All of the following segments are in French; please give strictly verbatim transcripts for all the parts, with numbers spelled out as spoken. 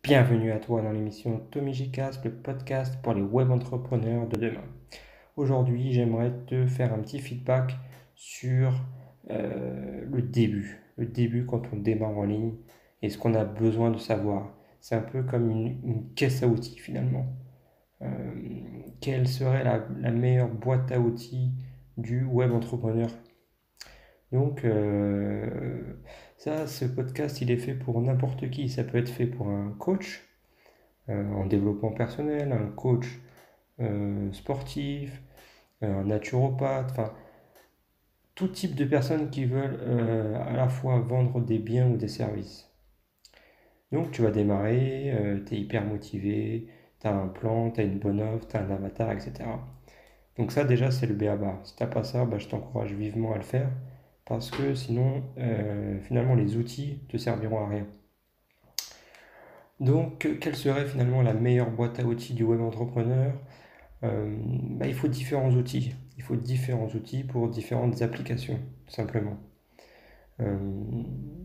Bienvenue à toi dans l'émission Tommy Gcast, le podcast pour les web entrepreneurs de demain. Aujourd'hui, j'aimerais te faire un petit feedback sur euh, le début. Le début quand on démarre en ligne et ce qu'on a besoin de savoir. C'est un peu comme une, une caisse à outils finalement. Euh, quelle serait la, la meilleure boîte à outils du web entrepreneur? Donc, euh, ça, ce podcast, il est fait pour n'importe qui. Ça peut être fait pour un coach euh, en développement personnel, un coach euh, sportif, euh, un naturopathe, enfin tout type de personnes qui veulent euh, à la fois vendre des biens ou des services. Donc tu vas démarrer, euh, tu es hyper motivé, tu as un plan, tu as une bonne offre, tu as un avatar, et cetera. Donc ça déjà c'est le b a ba. Si tu n'as pas ça, bah, je t'encourage vivement à le faire parce que sinon euh, finalement les outils te serviront à rien. Donc quelle serait finalement la meilleure boîte à outils du web entrepreneur? Euh, bah, il faut différents outils. Il faut différents outils pour différentes applications, tout simplement. Euh,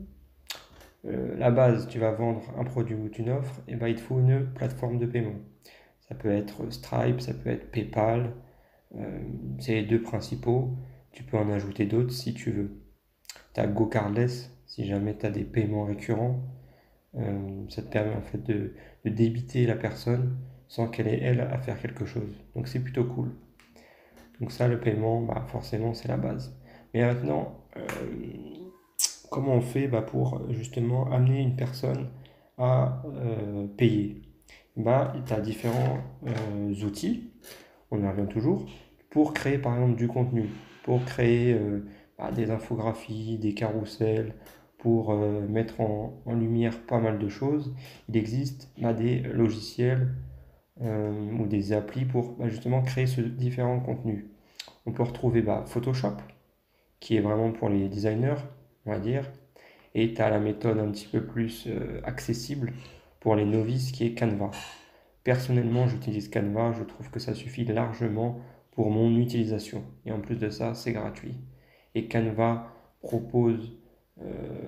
euh, la base, tu vas vendre un produit ou une offre, et bah, il te faut une plateforme de paiement. Ça peut être Stripe, ça peut être PayPal, euh, c'est les deux principaux. Tu peux en ajouter d'autres si tu veux. Tu as GoCardless, si jamais tu as des paiements récurrents. Euh, ça te permet en fait de, de débiter la personne sans qu'elle ait elle à faire quelque chose. Donc c'est plutôt cool. Donc ça, le paiement, bah, forcément, c'est la base. Mais maintenant, euh, comment on fait bah, pour justement amener une personne à euh, payer? Bah, tu as différents euh, outils, on y revient toujours, pour créer par exemple du contenu, pour créer euh, bah, des infographies, des carousels, pour euh, mettre en, en lumière pas mal de choses. Il existe bah, des logiciels euh, ou des applis pour bah, justement créer ce différents contenus. On peut retrouver bah, Photoshop, qui est vraiment pour les designers, on va dire. Et tu as la méthode un petit peu plus euh, accessible pour les novices, qui est Canva. Personnellement, j'utilise Canva, je trouve que ça suffit largement pour mon utilisation. Et en plus de ça, c'est gratuit. Et Canva propose euh,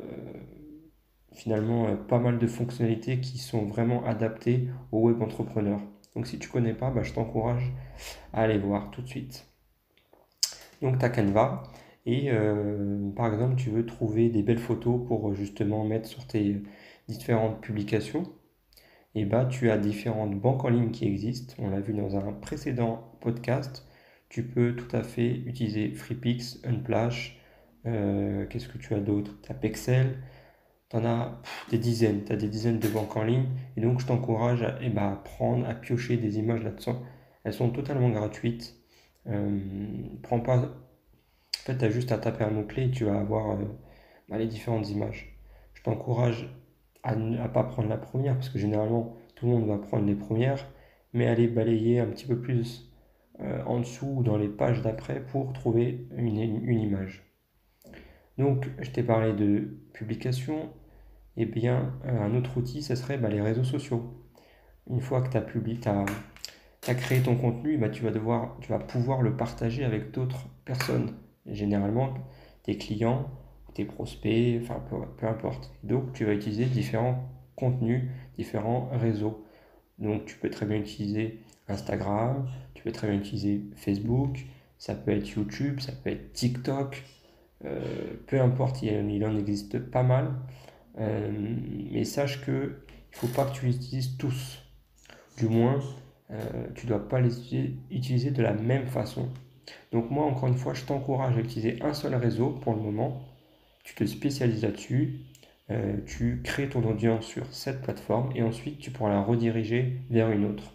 finalement euh, pas mal de fonctionnalités qui sont vraiment adaptées aux web entrepreneurs. Donc si tu connais pas, bah, je t'encourage à aller voir tout de suite. Donc tu as Canva et euh, par exemple tu veux trouver des belles photos pour euh, justement mettre sur tes différentes publications, et bah tu as différentes banques en ligne qui existent. On l'a vu dans un précédent podcast. Tu peux tout à fait utiliser FreePix, Unsplash. Euh, qu'est-ce que tu as d'autre? Tu as Pexel. Tu en as pff, des dizaines. Tu as des dizaines de banques en ligne. Et donc je t'encourage à, eh bah, à prendre, à piocher des images là-dedans. Elles sont totalement gratuites. Euh, prends pas En fait, tu as juste à taper un mot-clé et tu vas avoir euh, bah, les différentes images. Je t'encourage à ne pas prendre la première, parce que généralement, tout le monde va prendre les premières, mais aller balayer un petit peu plus euh, en dessous ou dans les pages d'après pour trouver une, une image. Donc, je t'ai parlé de publication. Et bien, euh, un autre outil, ce serait bah, les réseaux sociaux. Une fois que tu as publié, t'as, t'as créé ton contenu, bah, tu vas devoir, tu vas pouvoir le partager avec d'autres personnes. Généralement, tes clients, tes prospects, enfin peu, peu importe. Donc, tu vas utiliser différents contenus, différents réseaux. Donc, tu peux très bien utiliser Instagram, tu peux très bien utiliser Facebook, ça peut être YouTube, ça peut être TikTok, euh, peu importe, il, il en existe pas mal. Euh, mais sache que il ne faut pas que tu les utilises tous. Du moins, euh, tu ne dois pas les utiliser de la même façon. Donc moi, encore une fois, je t'encourage à utiliser un seul réseau pour le moment. Tu te spécialises là-dessus. Euh, tu crées ton audience sur cette plateforme et ensuite tu pourras la rediriger vers une autre.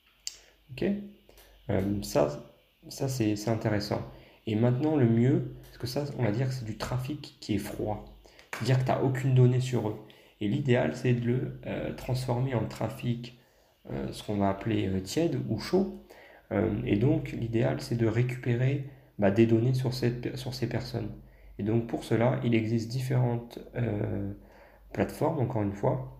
Ok? Euh, ça, ça c'est c'est intéressant. Et maintenant, le mieux, parce que ça, on va dire que c'est du trafic qui est froid. C'est-à-dire que tu n'as aucune donnée sur eux. Et l'idéal, c'est de le euh, transformer en trafic, euh, ce qu'on va appeler euh, tiède ou chaud. Euh, et donc, l'idéal, c'est de récupérer bah, des données sur, cette, sur ces personnes. Et donc, pour cela, il existe différentes euh, plateformes, encore une fois,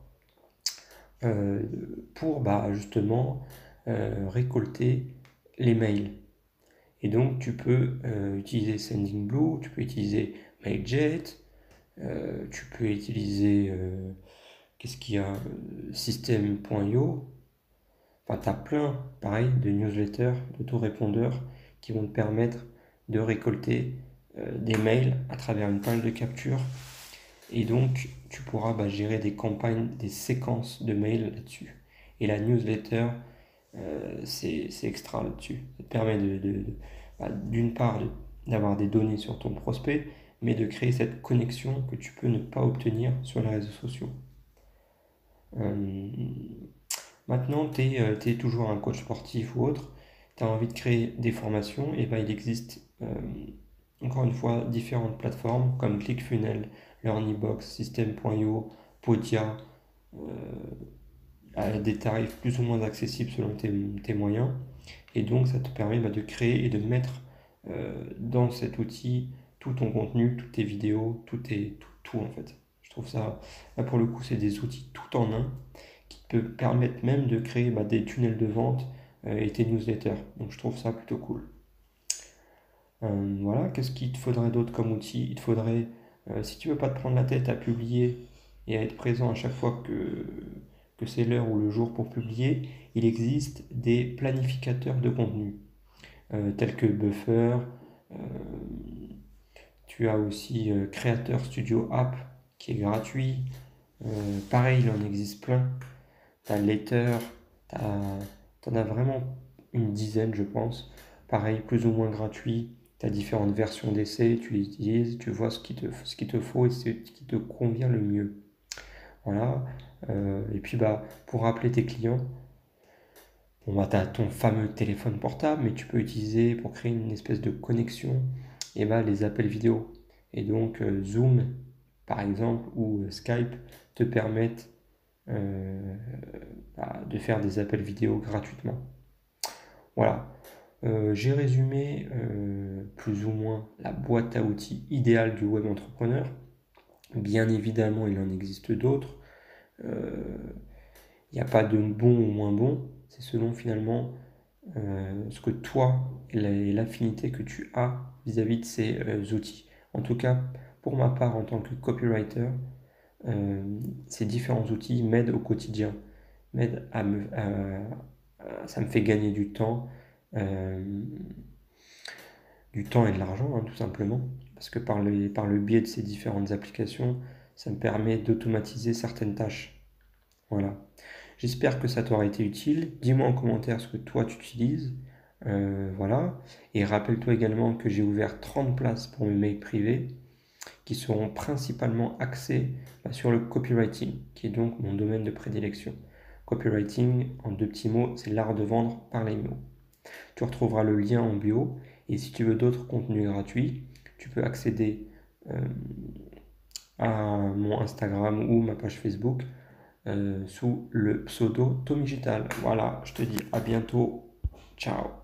euh, pour bah, justement euh, récolter les mails. Et donc, tu peux euh, utiliser Sendinblue, tu peux utiliser Mailjet, euh, tu peux utiliser. Euh, qu'est-ce qu'il y a? euh, System point i o. Enfin, tu as plein, pareil, de newsletters, d'autorépondeurs qui vont te permettre de récolter euh, des mails à travers une page de capture. Et donc, tu pourras bah, gérer des campagnes, des séquences de mails là-dessus. Et la newsletter, euh, c'est c'est extra là-dessus. Ça te permet de, de- de- bah, d'une part de- d'avoir des données sur ton prospect, mais de créer cette connexion que tu peux ne pas obtenir sur les réseaux sociaux. Euh, Maintenant, tu es, toujours un coach sportif ou autre, tu as envie de créer des formations, et ben il existe euh, encore une fois différentes plateformes comme ClickFunnels, LearnyBox, System point i o, Podia, euh, à des tarifs plus ou moins accessibles selon tes, tes moyens. Et donc, ça te permet bah, de créer et de mettre euh, dans cet outil tout ton contenu, toutes tes vidéos, tout, tes, tout, tout en fait. Je trouve ça, là pour le coup, c'est des outils tout en un qui te permettent même de créer bah, des tunnels de vente euh, et tes newsletters. Donc, je trouve ça plutôt cool. Euh, voilà, qu'est-ce qu'il te faudrait d'autre comme outil? Il te faudrait, euh, si tu veux pas te prendre la tête à publier et à être présent à chaque fois que, que c'est l'heure ou le jour pour publier, il existe des planificateurs de contenu, euh, tels que Buffer. euh, Tu as aussi euh, Creator Studio App qui est gratuit. Euh, pareil, il en existe plein. Tu as Later, tu en as vraiment une dizaine, je pense. Pareil, plus ou moins gratuit. Tu as différentes versions d'essai, tu les utilises, tu vois ce qu'il te, ce qu'il te faut et ce qui te convient le mieux. Voilà. Euh, et puis, bah, pour rappeler tes clients, bon, bah, tu as ton fameux téléphone portable, mais tu peux utiliser pour créer une espèce de connexion et bah, les appels vidéo. Et donc, euh, Zoom, par exemple, ou euh, Skype te permettent euh, bah, de faire des appels vidéo gratuitement. Voilà. Euh, j'ai résumé euh, plus ou moins la boîte à outils idéale du web entrepreneur. Bien évidemment, il en existe d'autres. Euh, Il n'y a pas de bon ou moins bon. C'est selon finalement euh, ce que toi et l'affinité que tu as vis-à-vis de ces euh, outils. En tout cas, pour ma part, en tant que copywriter, euh, ces différents outils m'aident au quotidien, m'aident à me, à- à- ça me fait gagner du temps, euh, du temps et de l'argent, hein, tout simplement, parce que par le, par le biais de ces différentes applications, ça me permet d'automatiser certaines tâches. Voilà. J'espère que ça t'aura été utile. Dis-moi en commentaire ce que toi tu utilises. Euh, voilà. Et rappelle-toi également que j'ai ouvert trente places pour mes mails privés qui seront principalement axés bah, sur le copywriting, qui est donc mon domaine de prédilection. Copywriting, en deux petits mots, c'est l'art de vendre par les mots. Tu retrouveras le lien en bio. Et si tu veux d'autres contenus gratuits, tu peux accéder euh, à mon Instagram ou ma page Facebook euh, sous le pseudo Tomigital. Voilà, je te dis à bientôt. Ciao.